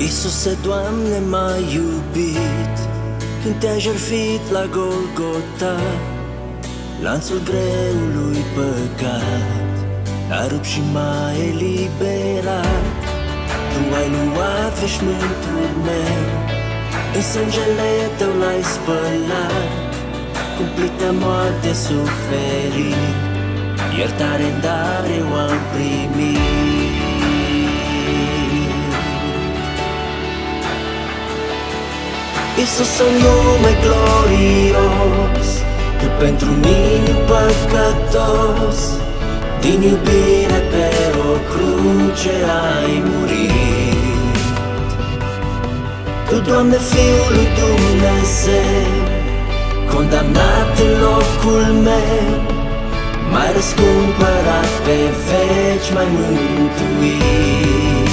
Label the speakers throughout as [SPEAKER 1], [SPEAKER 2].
[SPEAKER 1] Iisuse, Doamne, m-ai iubit când te-ai jertfit la Golgota. Lanțul greului păcat a rupt și m-ai eliberat. Tu ai luat veșmântul meu, în sângele tău l-ai spălat. Cumplită moarte suferit, iertare-n dar eu am primit. Iisus, un nume glorios, Tu pentru mine păcătos, din iubire pe o cruce ai murit. Tu, Doamne, Fiul lui Dumnezeu, condamnat în locul meu, m-ai răscumpărat pe veci, m-ai mântuit.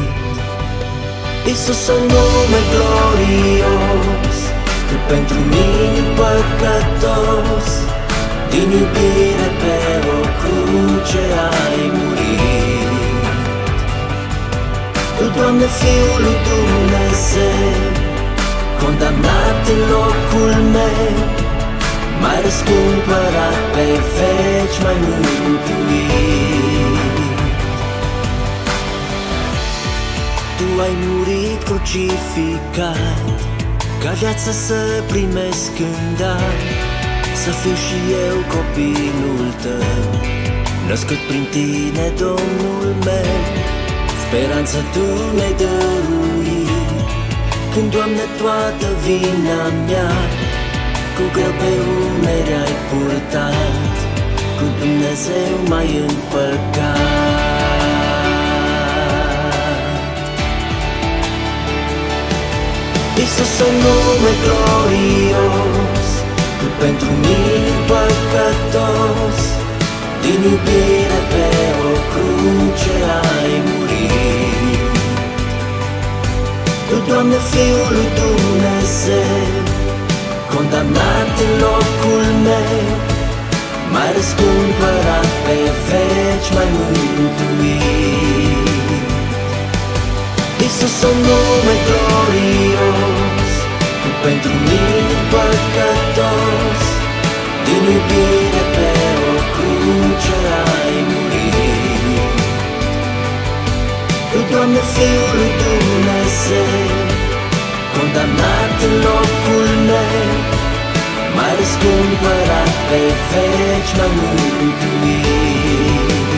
[SPEAKER 1] Iisus, un nume glorios, Tu pentru mine păcătos, din iubire pe o cruce ai murit. Tu, Doamne, Fiul lui Dumnezeu, condamnat în locul meu, m-ai răscumpărat pe veci, m-ai mântuit. Tu ai murit crucificat, ca viața să primesc în dar, să fiu și eu copilul Tău, născut prin Tine, Domnul meu. Speranță Tu mi-ai dăruit, când, Doamne, toată vina mea cu greu pe umeri ai purtat, cu Dumnezeu m-ai împăcat. Iisus, un nume glorios, Tu pentru mine păcătos, din iubire pe o cruce ai murit. Tu, Doamne, Fiul lui Dumnezeu, condamnat în locul meu, m-ai răscumpărat pe veci, m-ai mântuit. Iisus, un nume glorios, Tu pentru mine păcătos, din iubire pe o cruce ai murit. Tu, Doamne, Fiul lui Dumnezeu, condamnat în locul meu, m-ai răscumpărat pe veci, m-ai mântuit.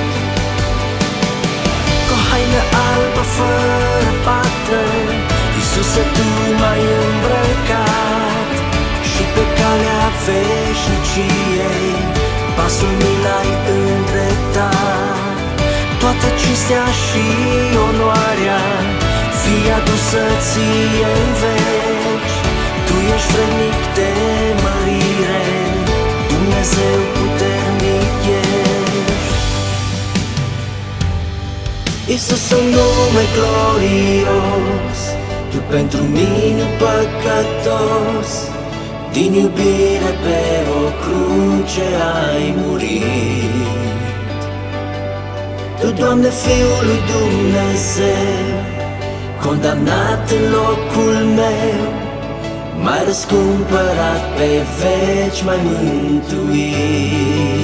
[SPEAKER 1] Cu o haină albă fără pată, Iisuse, Tu m-ai îmbrăcat, și pe calea veșniciei pasul mi l-ai îndreptat. Toată cinstea și onoarea fie adusă Ție în veci. Tu ești vrednic de mărire, Dumnezeu puternic ești. Iisus, un nume glorios, Tu pentru mine păcătos, din iubire pe o cruce ai murit. Tu, Doamne, Fiul lui Dumnezeu, condamnat în locul meu, m-ai răscumpărat pe veci, m-ai mântuit.